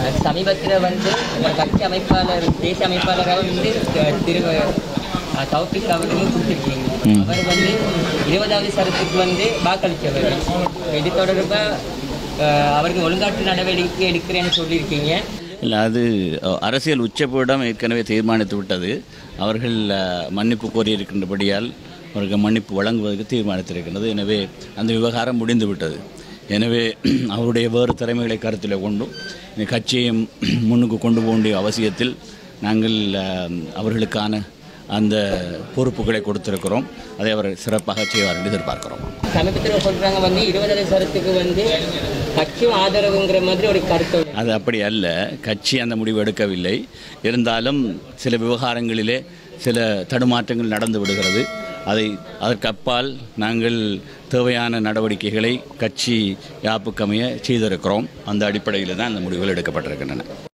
சமீபத்தில் வந்து கட்சி அமைப்பாளர் தேசிய அமைப்பாளராக வந்து திரு தௌஃபிக் அவர்களும் கொடுத்துருக்கீங்க. அவர் வந்து 20வது சரத்துக்கு வந்து வாக்களித்தவர். இது தொடர்பாக அவருக்கு ஒழுங்காற்று நடவடிக்கை எடுக்கிறேன்னு சொல்லியிருக்கீங்க. இல்லை, அது அரசியல் உச்சபீடம் ஏற்கனவே தீர்மானித்து விட்டது. அவர்கள் மன்னிப்பு கோரியிருக்கின்றபடியால் அவருக்கு மன்னிப்பு வழங்குவதற்கு தீர்மானித்திருக்கின்றது. எனவே அந்த விவகாரம் முடிந்து விட்டது. எனவே அவருடைய வேறு திறமைகளை கருத்தில் கொண்டும் கட்சியையும் முன்னுக்கு கொண்டு போக வேண்டிய அவசியத்தில் நாங்கள் அவர்களுக்கான அந்த பொறுப்புகளை கொடுத்திருக்கிறோம். அதை அவர் சிறப்பாக செய்வார் என்று எதிர்பார்க்கிறோம். சமீபத்தில் சொல்கிறாங்க வந்து 20வது சரத்துக்கு வந்து கட்சியும் ஆதரவுங்கிற மாதிரி ஒரு கருத்து. அது அப்படி அல்ல, கட்சி அந்த முடிவு எடுக்கவில்லை. இருந்தாலும் சில விவகாரங்களிலே சில தடுமாற்றங்கள் நடந்து விடுகிறது. அதற்கு அப்பால் நாங்கள் தேவையான நடவடிக்கைகளை கட்சி யாப்புக்கமைய செய்திருக்கிறோம். அந்த அடிப்படையில் தான் அந்த முடிவுகள் எடுக்கப்பட்டிருக்கின்றன.